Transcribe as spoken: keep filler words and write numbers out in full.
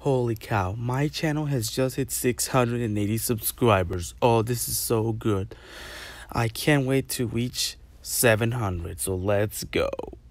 Holy cow, my channel has just hit six hundred eighty subscribers. Oh, this is so good. I can't wait to reach seven hundred, so let's go.